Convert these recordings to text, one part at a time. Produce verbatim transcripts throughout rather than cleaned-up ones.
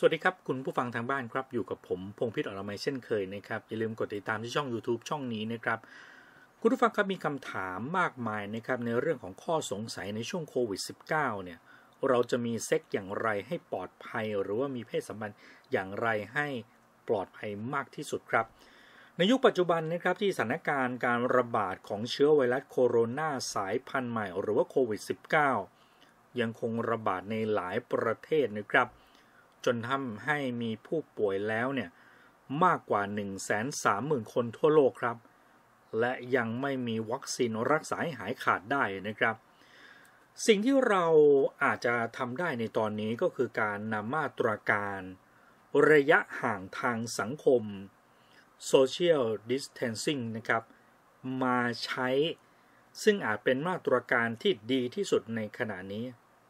สวัสดีครับคุณผู้ฟังทางบ้านครับอยู่กับผมพงษ์พิษอรมัยเช่นเคยนะครับอย่าลืมกดติดตามที่ช่อง YouTube ช่องนี้นะครับคุณผู้ฟังครับมีคำถามมากมายนะครับในเรื่องของข้อสงสัยในช่วงโควิด สิบเก้า เนี่ยเราจะมีเซ็กอย่างไรให้ปลอดภัยหรือว่ามีเพศสัมพันธ์อย่างไรให้ปลอดภัยมากที่สุดครับในยุคปัจจุบันนะครับที่สถานการณ์การระบาดของเชื้อไวรัสโคโรนาสายพันธุ์ใหม่หรือว่าโควิด สิบเก้า ยังคงระบาดในหลายประเทศนะครับจนทำให้มีผู้ป่วยแล้วเนี่ยมากกว่า หนึ่งแสนสามหมื่น คนทั่วโลกครับและยังไม่มีวัคซีนรักษาให้หายขาดได้นะครับสิ่งที่เราอาจจะทำได้ในตอนนี้ก็คือการนำมาตรการระยะห่างทางสังคม Social Distancing นะครับมาใช้ซึ่งอาจเป็นมาตรการที่ดีที่สุดในขณะนี้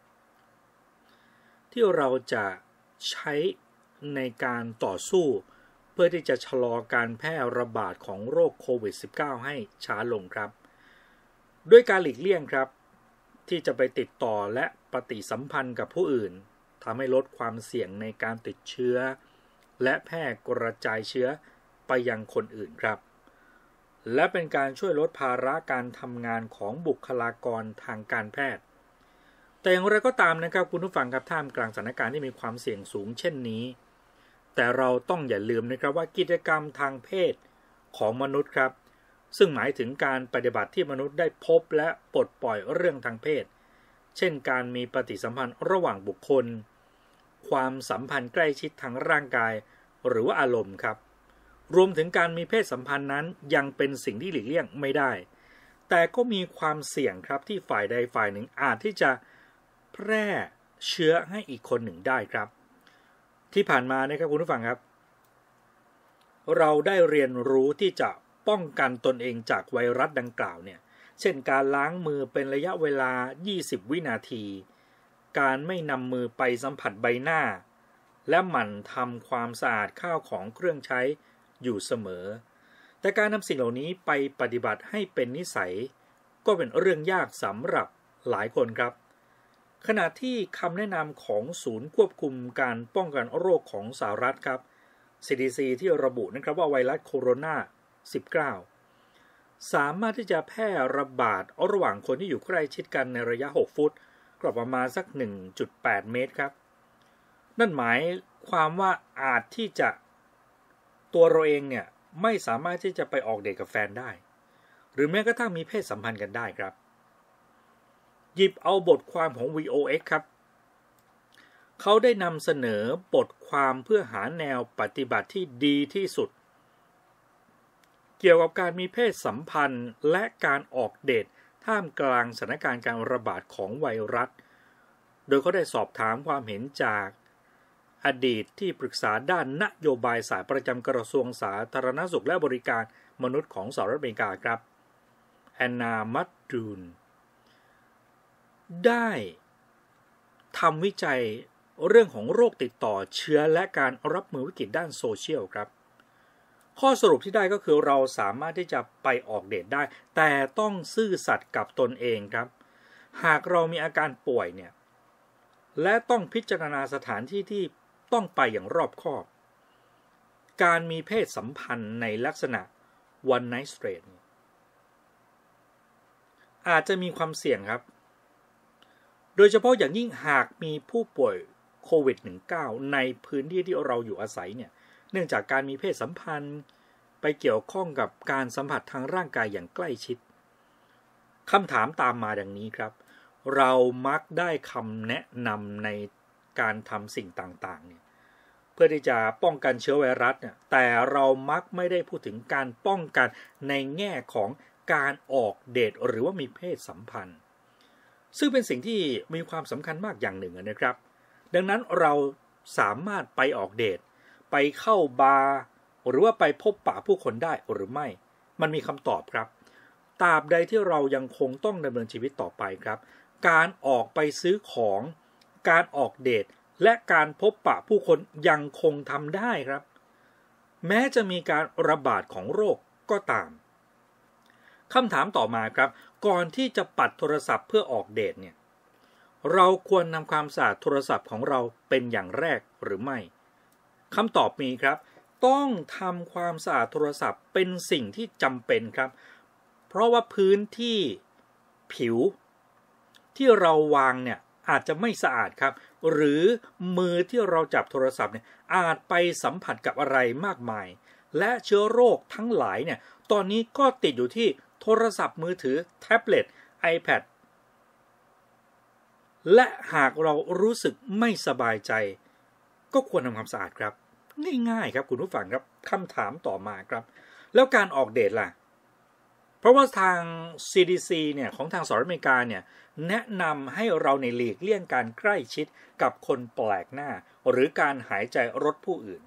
ที่เราจะใช้ในการต่อสู้เพื่อที่จะชะลอการแพร่ระบาดของโรคโควิด สิบเก้า ให้ช้าลงครับด้วยการหลีกเลี่ยงครับที่จะไปติดต่อและปฏิสัมพันธ์กับผู้อื่นทำให้ลดความเสี่ยงในการติดเชื้อและแพร่กระจายเชื้อไปยังคนอื่นครับและเป็นการช่วยลดภาระการทำงานของบุคลากรทางการแพทย์แต่อย่างไรก็ตามนะครับคุณผู้ฟังครับท่ามกลางสถานการณ์ที่มีความเสี่ยงสูงเช่นนี้แต่เราต้องอย่าลืมนะครับว่ากิจกรรมทางเพศของมนุษย์ครับซึ่งหมายถึงการปฏิบัติที่มนุษย์ได้พบและปลดปล่อยเรื่องทางเพศเช่นการมีปฏิสัมพันธ์ระหว่างบุคคลความสัมพันธ์ใกล้ชิดทางร่างกายหรือว่าอารมณ์ครับรวมถึงการมีเพศสัมพันธ์นั้นยังเป็นสิ่งที่หลีกเลี่ยงไม่ได้แต่ก็มีความเสี่ยงครับที่ฝ่ายใดฝ่ายหนึ่งอาจที่จะแพร่เชื้อให้อีกคนหนึ่งได้ครับที่ผ่านมานะครับคุณผู้ฟังครับเราได้เรียนรู้ที่จะป้องกันตนเองจากไวรัสดังกล่าวเนี่ยเช่นการล้างมือเป็นระยะเวลายี่สิบวินาทีการไม่นำมือไปสัมผัสใบหน้าและหมั่นทำความสะอาดข้าวของเครื่องใช้อยู่เสมอแต่การนำสิ่งเหล่านี้ไปปฏิบัติให้เป็นนิสัยก็เป็นเรื่องยากสำหรับหลายคนครับขณะที่คำแนะนำของศูนย์ควบคุมการป้องกันโรคของสหรัฐครับ ซี ดี ซี ที่ระบุนะครับว่าไวรัสโคโรนา สิบเก้า สามารถที่จะแพร่ระบาดระหว่างคนที่อยู่ใกล้ชิดกันในระยะหกฟุตก็ประมาณสัก หนึ่งจุดแปด เมตรครับนั่นหมายความว่าอาจที่จะตัวเราเองเนี่ยไม่สามารถที่จะไปออกเดทกับแฟนได้หรือแม้กระทั่งมีเพศสัมพันธ์กันได้ครับหยิบเอาบทความของ วี โอ เอ็กซ์ ครับเขาได้นำเสนอบทความเพื่อหาแนวปฏิบัติที่ดีที่สุดเกี่ยวกับการมีเพศสัมพันธ์และการออกเดทท่ามกลางสถานการณ์การระบาดของไวรัสโดยเขาได้สอบถามความเห็นจากอดีตที่ปรึกษาด้านนโยบายสายประจำกระทรวงสาธารณสุขและบริการมนุษย์ของสหรัฐอเมริกาครับแอนนา มัดดูนได้ทำวิจัยเรื่องของโรคติดต่อเชื้อและการรับมือวิกฤตด้านโซเชียลครับข้อสรุปที่ได้ก็คือเราสามารถที่จะไปออกเดทได้แต่ต้องซื่อสัตย์กับตนเองครับหากเรามีอาการป่วยเนี่ยและต้องพิจารณาสถานที่ที่ต้องไปอย่างรอบคอบการมีเพศสัมพันธ์ในลักษณะ one night stand อาจจะมีความเสี่ยงครับโดยเฉพาะอย่างยิ่งหากมีผู้ป่วยโควิด สิบเก้า ในพื้นที่ที่เราอยู่อาศัยเนี่ยเนื่องจากการมีเพศสัมพันธ์ไปเกี่ยวข้องกับการสัมผัสทางร่างกายอย่างใกล้ชิดคำถามตามมาดังนี้ครับเรามักได้คำแนะนำในการทำสิ่งต่างๆเนี่ยเพื่อที่จะป้องกันเชื้อไวรัสเนี่ยแต่เรามักไม่ได้พูดถึงการป้องกันในแง่ของการออกเดทหรือว่ามีเพศสัมพันธ์ซึ่งเป็นสิ่งที่มีความสำคัญมากอย่างหนึ่งนะครับดังนั้นเราสามารถไปออกเดทไปเข้าบาร์หรือว่าไปพบปะผู้คนได้หรือไม่มันมีคำตอบครับตราบใดที่เรายังคงต้องดำเนินชีวิตต่อไปครับการออกไปซื้อของการออกเดทและการพบปะผู้คนยังคงทำได้ครับแม้จะมีการระบาดของโรคก็ตามคำถามต่อมาครับก่อนที่จะปัดโทรศัพท์เพื่อออกเดทเนี่ยเราควรนำความสะอาดโทรศัพท์ของเราเป็นอย่างแรกหรือไม่คำตอบมีครับต้องทำความสะอาดโทรศัพท์เป็นสิ่งที่จำเป็นครับเพราะว่าพื้นที่ผิวที่เราวางเนี่ยอาจจะไม่สะอาดครับหรือมือที่เราจับโทรศัพท์เนี่ยอาจไปสัมผัสกับอะไรมากมายและเชื้อโรคทั้งหลายเนี่ยตอนนี้ก็ติดอยู่ที่โทรศัพท์มือถือแท็บเล็ต iPad และหากเรารู้สึกไม่สบายใจก็ควรทำความสะอาดครับง่ายๆครับคุณผู้ฟังครับคำถามต่อมาครับแล้วการออกเดทล่ะเพราะว่าทาง ซี ดี ซี เนี่ยของทางสหรัฐอเมริกาเนี่ยแนะนำให้เราในหลีกเลี่ยงการใกล้ชิดกับคนแปลกหน้าหรือการหายใจรถผู้อื่น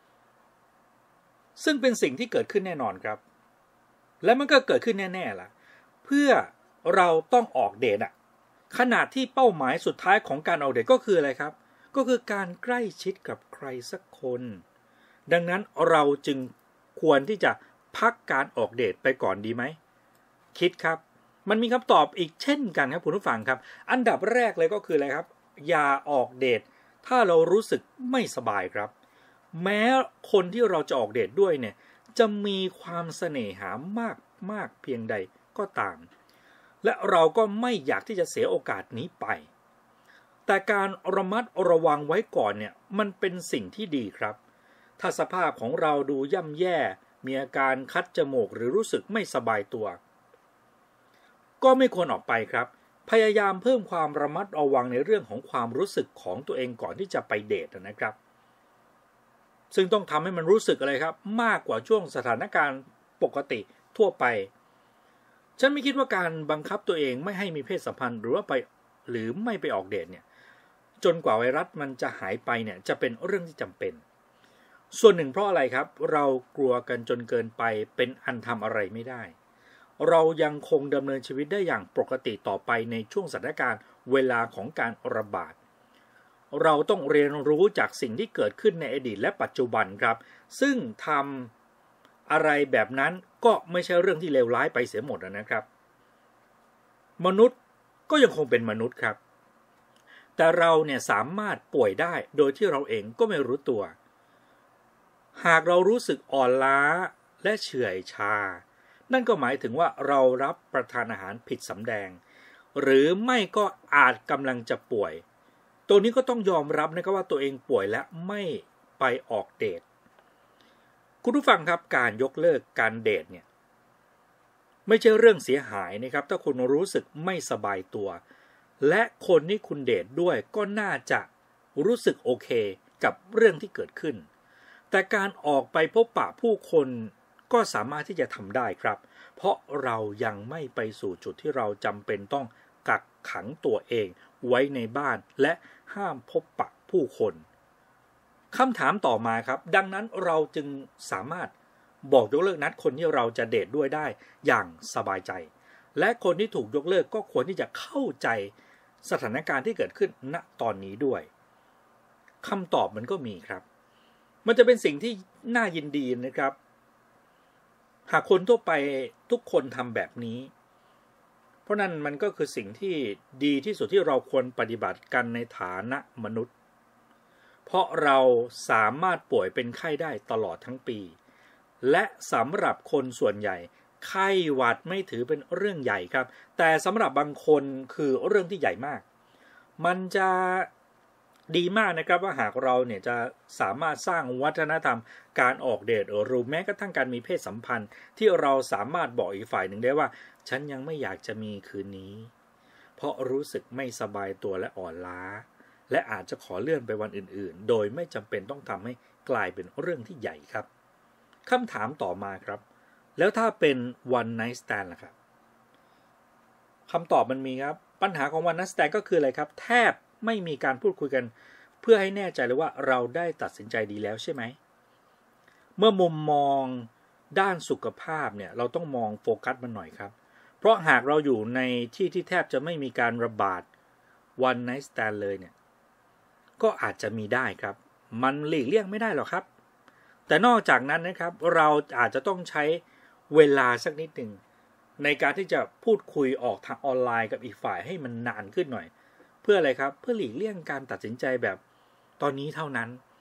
ซึ่งเป็นสิ่งที่เกิดขึ้นแน่นอนครับและมันก็เกิดขึ้นแน่ๆล่ะเพื่อเราต้องออกเดทอ่ะขณะที่เป้าหมายสุดท้ายของการออกเดทก็คืออะไรครับก็คือการใกล้ชิดกับใครสักคนดังนั้นเราจึงควรที่จะพักการออกเดทไปก่อนดีไหมคิดครับมันมีคำตอบอีกเช่นกันครับคุณผู้ฟังครับอันดับแรกเลยก็คืออะไรครับอย่าออกเดทถ้าเรารู้สึกไม่สบายครับแม้คนที่เราจะออกเดทด้วยเนี่ยจะมีความเสน่หามากมากเพียงใดก็ตามและเราก็ไม่อยากที่จะเสียโอกาสนี้ไปแต่การระมัดระวังไว้ก่อนเนี่ยมันเป็นสิ่งที่ดีครับถ้าสภาพของเราดูย่ำแย่มีอาการคัดจมูกหรือรู้สึกไม่สบายตัวก็ไม่ควรออกไปครับพยายามเพิ่มความระมัดระวังในเรื่องของความรู้สึกของตัวเองก่อนที่จะไปเดทนะครับซึ่งต้องทำให้มันรู้สึกอะไรครับมากกว่าช่วงสถานการณ์ปกติทั่วไปฉันไม่คิดว่าการบังคับตัวเองไม่ให้มีเพศสัมพันธ์หรือว่าไปหรือไม่ไปออกเดทเนี่ยจนกว่าไวรัสมันจะหายไปเนี่ยจะเป็นเรื่องที่จำเป็นส่วนหนึ่งเพราะอะไรครับเรากลัวกันจนเกินไปเป็นอันทำอะไรไม่ได้เรายังคงดำเนินชีวิตได้อย่างปกติต่อไปในช่วงสถานการณ์เวลาของการระบาดเราต้องเรียนรู้จากสิ่งที่เกิดขึ้นในอดีตและปัจจุบันครับซึ่งทำอะไรแบบนั้นก็ไม่ใช่เรื่องที่เลวร้ายไปเสียหมดนะครับมนุษย์ก็ยังคงเป็นมนุษย์ครับแต่เราเนี่ยสามารถป่วยได้โดยที่เราเองก็ไม่รู้ตัวหากเรารู้สึกอ่อนล้าและเฉื่อยชานั่นก็หมายถึงว่าเรารับประทานอาหารผิดสำแดงหรือไม่ก็อาจกำลังจะป่วยตัวนี้ก็ต้องยอมรับนะครับว่าตัวเองป่วยและไม่ไปออกเดทคุณผู้ฟังครับการยกเลิกการเดทเนี่ยไม่ใช่เรื่องเสียหายนะครับถ้าคุณรู้สึกไม่สบายตัวและคนที่คุณเดทด้วยก็น่าจะรู้สึกโอเคกับเรื่องที่เกิดขึ้นแต่การออกไปพบปะผู้คนก็สามารถที่จะทำได้ครับเพราะเรายังไม่ไปสู่จุดที่เราจำเป็นต้องกักขังตัวเองไว้ในบ้านและห้ามพบปะผู้คนคำถามต่อมาครับดังนั้นเราจึงสามารถบอกยกเลิกนัดคนที่เราจะเดทด้วยได้อย่างสบายใจและคนที่ถูกยกเลิกก็ควรที่จะเข้าใจสถานการณ์ที่เกิดขึ้นณตอนนี้ด้วยคำตอบมันก็มีครับมันจะเป็นสิ่งที่น่ายินดีนะครับหากคนทั่วไปทุกคนทำแบบนี้เพราะนั้นมันก็คือสิ่งที่ดีที่สุดที่เราควรปฏิบัติกันในฐานะมนุษย์เพราะเราสามารถป่วยเป็นไข้ได้ตลอดทั้งปีและสำหรับคนส่วนใหญ่ไข้หวัดไม่ถือเป็นเรื่องใหญ่ครับแต่สำหรับบางคนคือเรื่องที่ใหญ่มากมันจะดีมากนะครับว่าหากเราเนี่ยจะสามารถสร้างวัฒนธรรมการออกเดทหรือแม้กระทั่งการมีเพศสัมพันธ์ที่เราสามารถบอกอีกฝ่ายหนึ่งได้ว่าฉันยังไม่อยากจะมีคืนนี้เพราะรู้สึกไม่สบายตัวและอ่อนล้าและอาจจะขอเลื่อนไปวันอื่นๆโดยไม่จำเป็นต้องทำให้กลายเป็นเรื่องที่ใหญ่ครับคำถามต่อมาครับแล้วถ้าเป็น one night stand ล่ะครับคำตอบมันมีครับปัญหาของ one night stand ก็คืออะไรครับแทบไม่มีการพูดคุยกันเพื่อให้แน่ใจเลยว่าเราได้ตัดสินใจดีแล้วใช่ไหมเมื่อมุมมองด้านสุขภาพเนี่ยเราต้องมองโฟกัสมันหน่อยครับเพราะหากเราอยู่ในที่ที่แทบจะไม่มีการระบาด one night stand เลยเนี่ยก็อาจจะมีได้ครับมันหลีกเลี่ยงไม่ได้หรอกครับแต่นอกจากนั้นนะครับเราอาจจะต้องใช้เวลาสักนิดหนึ่งในการที่จะพูดคุยออกทางออนไลน์กับอีกฝ่ายให้มันนานขึ้นหน่อยเพื่ออะไรครับเพื่อหลีกเลี่ยงการตัดสินใจแบบตอนนี้เท่านั้น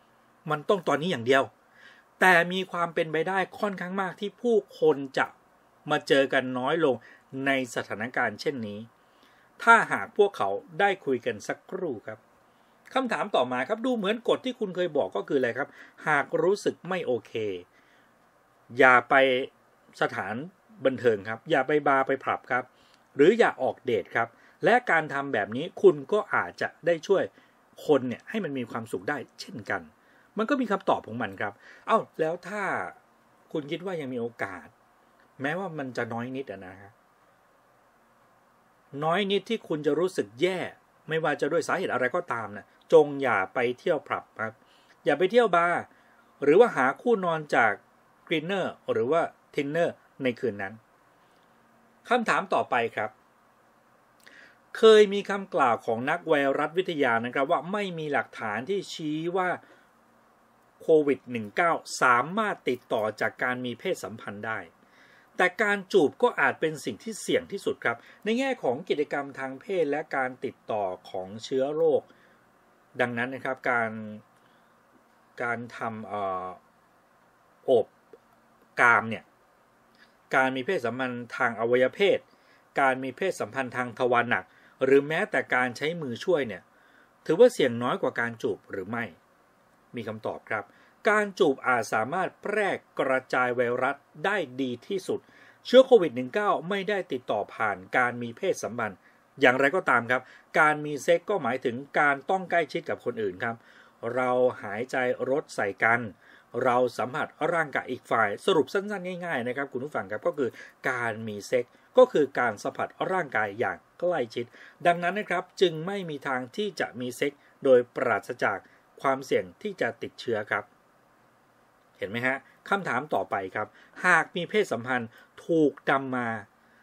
มันต้องตอนนี้อย่างเดียวแต่มีความเป็นไปได้ค่อนข้างมากที่ผู้คนจะมาเจอกันน้อยลงในสถานการณ์เช่นนี้ถ้าหากพวกเขาได้คุยกันสักครู่ครับคำถามต่อมาครับดูเหมือนกฎที่คุณเคยบอกก็คืออะไรครับหากรู้สึกไม่โอเคอย่าไปสถานบันเทิงครับอย่าไปบาร์ไปผับครับหรืออย่าออกเดทครับและการทำแบบนี้คุณก็อาจจะได้ช่วยคนเนี่ยให้มันมีความสุขได้เช่นกันมันก็มีคำตอบของมันครับเอ้าแล้วถ้าคุณคิดว่ายังมีโอกาสแม้ว่ามันจะน้อยนิดอะนะครับน้อยนิดที่คุณจะรู้สึกแย่ไม่ว่าจะด้วยสาเหตุอะไรก็ตามนะจงอย่าไปเที่ยวผับครับอย่าไปเที่ยวบาร์หรือว่าหาคู่นอนจากกรีนเนอร์หรือว่าทินเนอร์ในคืนนั้นคำถามต่อไปครับเคยมีคำกล่าวของนักไวรัสวิทยานะครับว่าไม่มีหลักฐานที่ชี้ว่าโควิด สิบเก้า สามารถติดต่อจากการมีเพศสัมพันธ์ได้แต่การจูบก็อาจเป็นสิ่งที่เสี่ยงที่สุดครับในแง่ของกิจกรรมทางเพศและการติดต่อของเชื้อโรคดังนั้นนะครับการการทำเอ่อโอบกามเนี่ยการมีเพศสัมพันธ์ทางอวัยวะเพศการมีเพศสัมพันธ์ทางทวารหนักหรือแม้แต่การใช้มือช่วยเนี่ยถือว่าเสี่ยงน้อยกว่าการจูบหรือไม่มีคำตอบครับการจูบอาจสามารถแพร่กระจายไวรัสได้ดีที่สุดเชื้อโควิด สิบเก้า ไม่ได้ติดต่อผ่านการมีเพศสัมพันธ์อย่างไรก็ตามครับการมีเซ็กก็หมายถึงการต้องใกล้ชิดกับคนอื่นครับเราหายใจรถใส่กันเราสัมผัสร่างกายอีกฝ่ายสรุปสั้นๆง่ายๆนะครับคุณผู้ฟังครับก็คือการมีเซ็กก็คือการสัมผัสร่างกายอย่างใกล้ชิดดังนั้นนะครับจึงไม่มีทางที่จะมีเซ็กโดยปราศจากความเสี่ยงที่จะติดเชื้อครับเห็นไหมฮะคำถามต่อไปครับหากมีเพศสัมพันธ์ถูกนำมา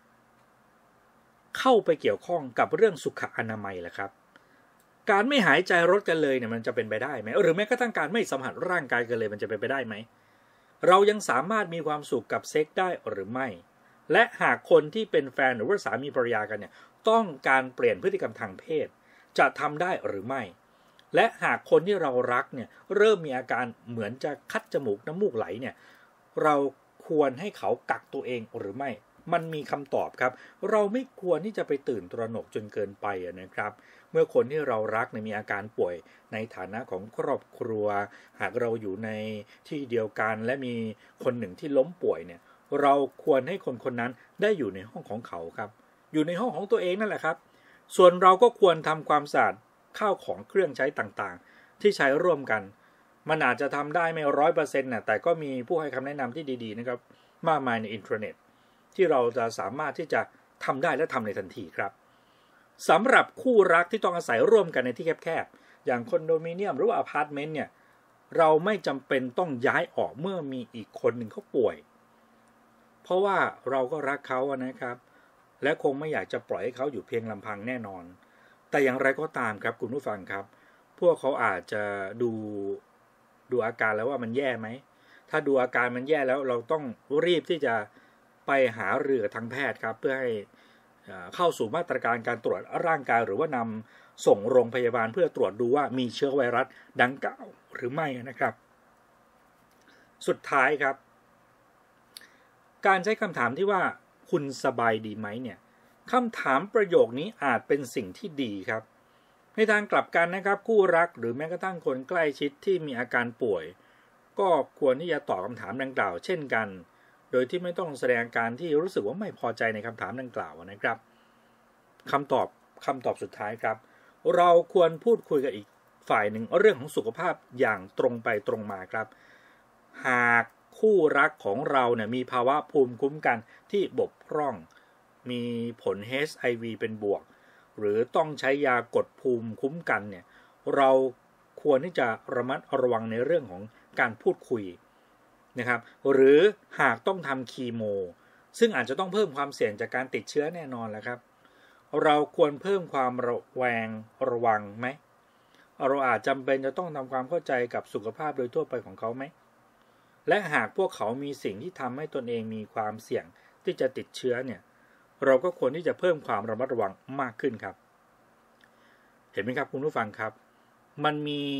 เข้าไปเกี่ยวข้องกับเรื่องสุขอนามัยล่ะครับการไม่หายใจรถกันเลยเนี่ยมันจะเป็นไปได้ไหมหรือแม้กระทั่งการไม่สัมผัสร่างกายกันเลยมันจะเป็นไปได้ไหมเรายังสามารถมีความสุขกับเซ็กได้หรือไม่และหากคนที่เป็นแฟนหรือว่าสามีภรรยากันเนี่ยต้องการเปลี่ยนพฤติกรรมทางเพศจะทำได้หรือไม่และหากคนที่เรารักเนี่ยเริ่มมีอาการเหมือนจะคัดจมูกน้ำมูกไหลเนี่ยเราควรให้เขากักตัวเองหรือไม่มันมีคำตอบครับเราไม่ควรที่จะไปตื่นตระหนกจนเกินไปนะครับเมื่อคนที่เรารักเนี่ยมีอาการป่วยในฐานะของครอบครัวหากเราอยู่ในที่เดียวกันและมีคนหนึ่งที่ล้มป่วยเนี่ยเราควรให้คนคนนั้นได้อยู่ในห้องของเขาครับอยู่ในห้องของตัวเองนั่นแหละครับส่วนเราก็ควรทำความสะอาดข้าวของเครื่องใช้ต่างๆที่ใช้ร่วมกันมันอาจจะทำได้ไม่ร้อยเปอร์เซ็นต์นะแต่ก็มีผู้ให้คำแนะนำที่ดีๆนะครับมากมายในอินเทอร์เน็ตที่เราจะสามารถที่จะทำได้และทำในทันทีครับสำหรับคู่รักที่ต้องอาศัยร่วมกันในที่แคบๆอย่างคอนโดมิเนียมหรือว่าอพาร์ตเมนต์เนี่ยเราไม่จำเป็นต้องย้ายออกเมื่อมีอีกคนหนึ่งเขาป่วยเพราะว่าเราก็รักเขานะครับและคงไม่อยากจะปล่อยให้เขาอยู่เพียงลำพังแน่นอนแต่อย่างไรก็ตามครับคุณผู้ฟังครับพวกเขาอาจจะดูดูอาการแล้วว่ามันแย่ไหมถ้าดูอาการมันแย่แล้วเราต้องรีบที่จะไปหารือกับทางแพทย์ครับเพื่อให้เข้าสู่มาตรการการตรวจร่างกายหรือว่านำส่งโรงพยาบาลเพื่อตรวจดูว่ามีเชื้อไวรัสดังกล่าวหรือไม่นะครับสุดท้ายครับการใช้คำถามที่ว่าคุณสบายดีไหมเนี่ยคำถามประโยคนี้อาจเป็นสิ่งที่ดีครับในทางกลับกันนะครับคู่รักหรือแม้กระทั่งคนใกล้ชิดที่มีอาการป่วยก็ควรที่จะตอบคำถามดังกล่าวเช่นกันโดยที่ไม่ต้องแสดงการที่รู้สึกว่าไม่พอใจในคำถามดังกล่าวนะครับคำตอบคำตอบสุดท้ายครับเราควรพูดคุยกับอีกฝ่ายหนึ่งเรื่องของสุขภาพอย่างตรงไปตรงมาครับหากคู่รักของเราเนี่ยมีภาวะภูมิคุ้มกันที่บกพร่องมีผล เอช ไอ วี เป็นบวกหรือต้องใช้ยากดภูมิคุ้มกันเนี่ยเราควรที่จะระมัดระวังในเรื่องของการพูดคุยนะครับหรือหากต้องทำคีโมซึ่งอาจจะต้องเพิ่มความเสี่ยงจากการติดเชื้อแน่นอนแหละครับเราควรเพิ่มความระแวงระวังไหมเราอาจจำเป็นจะต้องทำความเข้าใจกับสุขภาพโดยทั่วไปของเขาไหมและหากพวกเขามีสิ่งที่ทำให้ตนเองมีความเสี่ยงที่จะติดเชื้อเนี่ยเราก็ควรที่จะเพิ่มความระมัดระวังมากขึ้นครับเห็นไหมครับคุณผู้ฟังครับมันมี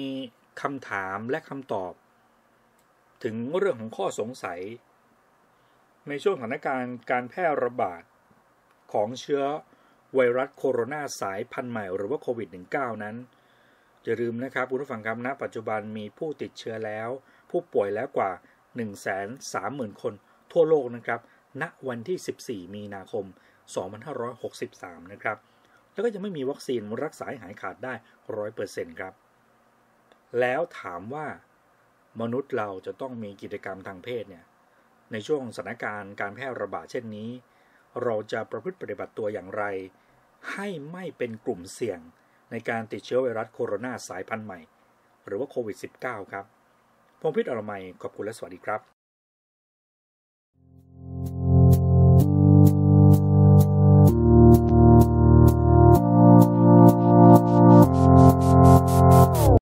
คำถามและคำตอบถึงเรื่องของข้อสงสัยในช่วงสถานการณ์การแพร่ระบาดของเชื้อไวรัสโคโรนาสายพันธุ์ใหม่หรือว่าโควิด สิบเก้า นั้นอย่าลืมนะครับคุณผู้ฟังครับณปัจจุบันมีผู้ติดเชื้อแล้วผู้ป่วยแล้วกว่า หนึ่งแสนสามหมื่น คนทั่วโลกนะครับณวันที่สิบสี่มีนาคมสองพันห้าร้อยหกสิบสามนะครับแล้วก็ยังไม่มีวัคซีนรักษาให้หายขาดได้ ร้อยเปอร์เซ็นต์ ครับแล้วถามว่ามนุษย์เราจะต้องมีกิจกรรมทางเพศเนี่ยในช่วงสถานการณ์การแพร่ระบาดเช่นนี้เราจะประพฤติปฏิบัติตัวอย่างไรให้ไม่เป็นกลุ่มเสี่ยงในการติดเชื้อไวรัสโคโรนาสายพันธุ์ใหม่หรือว่าโควิด สิบเก้า ครับพงษ์พิษอรมัยขอบคุณและสวัสดีครับ